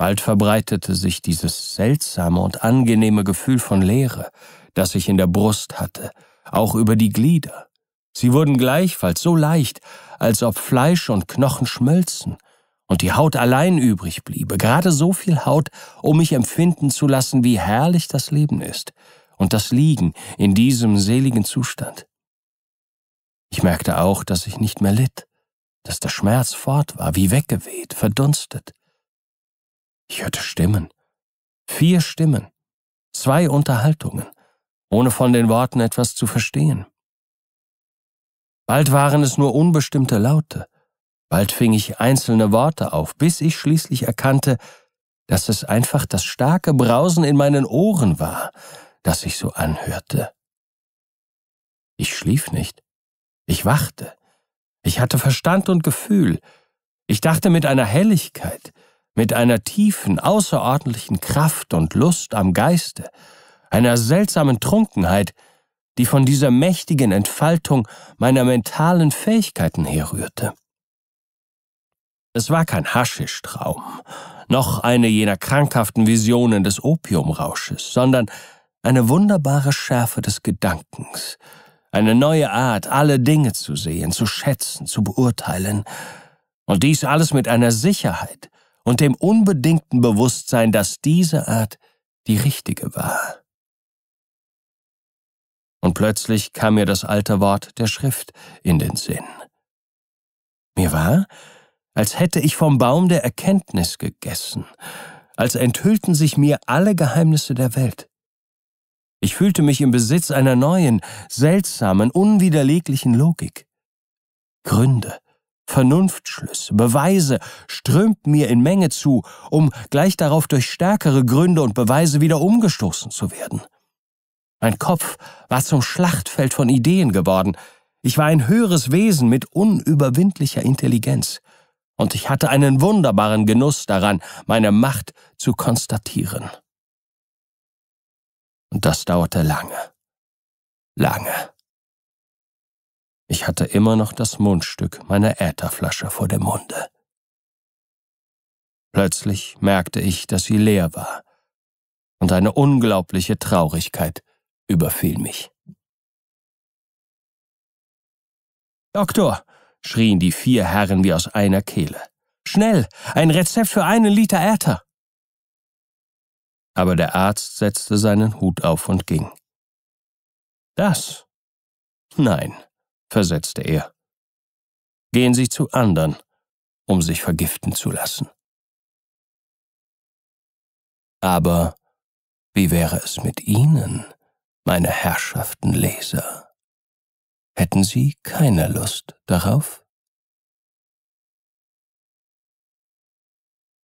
Bald verbreitete sich dieses seltsame und angenehme Gefühl von Leere, das ich in der Brust hatte, auch über die Glieder. Sie wurden gleichfalls so leicht, als ob Fleisch und Knochen schmölzen und die Haut allein übrig bliebe, gerade so viel Haut, um mich empfinden zu lassen, wie herrlich das Leben ist und das Liegen in diesem seligen Zustand. Ich merkte auch, dass ich nicht mehr litt, dass der Schmerz fort war, wie weggeweht, verdunstet. Ich hörte Stimmen, 4 Stimmen, 2 Unterhaltungen, ohne von den Worten etwas zu verstehen. Bald waren es nur unbestimmte Laute, bald fing ich einzelne Worte auf, bis ich schließlich erkannte, dass es einfach das starke Brausen in meinen Ohren war, das sich so anhörte. Ich schlief nicht, ich wachte, ich hatte Verstand und Gefühl, ich dachte mit einer Helligkeit, mit einer tiefen, außerordentlichen Kraft und Lust am Geiste, einer seltsamen Trunkenheit, die von dieser mächtigen Entfaltung meiner mentalen Fähigkeiten herrührte. Es war kein Haschischtraum, noch eine jener krankhaften Visionen des Opiumrausches, sondern eine wunderbare Schärfe des Gedankens, eine neue Art, alle Dinge zu sehen, zu schätzen, zu beurteilen, und dies alles mit einer Sicherheit und dem unbedingten Bewusstsein, dass diese Art die richtige war. Und plötzlich kam mir das alte Wort der Schrift in den Sinn. Mir war, als hätte ich vom Baum der Erkenntnis gegessen, als enthüllten sich mir alle Geheimnisse der Welt. Ich fühlte mich im Besitz einer neuen, seltsamen, unwiderleglichen Logik. Gründe, Vernunftschlüsse, Beweise strömten mir in Menge zu, um gleich darauf durch stärkere Gründe und Beweise wieder umgestoßen zu werden. Mein Kopf war zum Schlachtfeld von Ideen geworden. Ich war ein höheres Wesen mit unüberwindlicher Intelligenz. Und ich hatte einen wunderbaren Genuss daran, meine Macht zu konstatieren. Und das dauerte lange, lange. Ich hatte immer noch das Mundstück meiner Ätherflasche vor dem Munde. Plötzlich merkte ich, dass sie leer war, und eine unglaubliche Traurigkeit überfiel mich. »Doktor«, schrien die 4 Herren wie aus einer Kehle. »Schnell, ein Rezept für 1 Liter Äther!« Aber der Arzt setzte seinen Hut auf und ging. »Das? Nein«, versetzte er. »Gehen Sie zu anderen, um sich vergiften zu lassen.« »Aber wie wäre es mit Ihnen, meine Herrschaften Leser? Hätten Sie keine Lust darauf?«